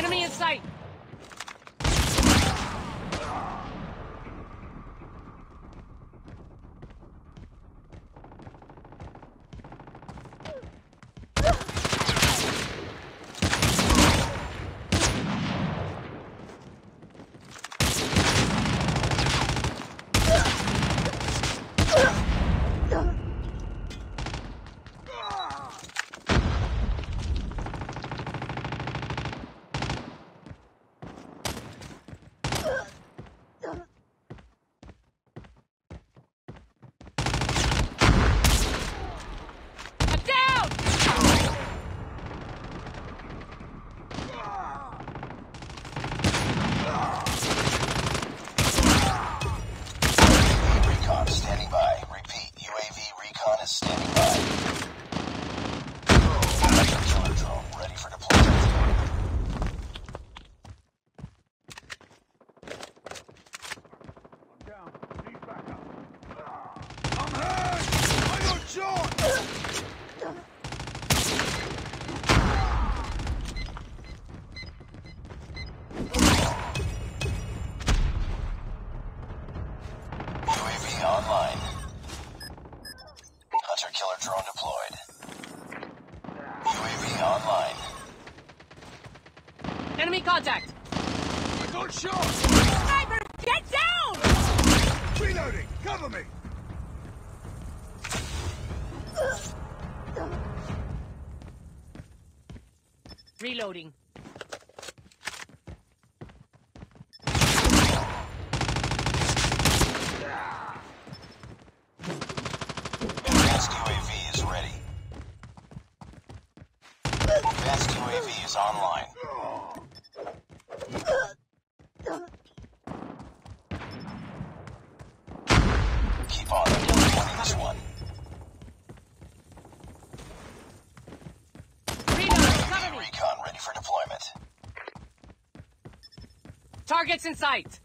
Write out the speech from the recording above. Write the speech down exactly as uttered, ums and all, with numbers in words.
Enemy in sight! Online. Hunter-killer drone deployed. U A V online. Enemy contact! I got shot! Sniper, get down! Reloading! Cover me! Reloading. Advanced U A V is ready. Advanced U A V is online. Keep on winning this one. Reload, cover me! Recon ready for deployment. Targets in sight!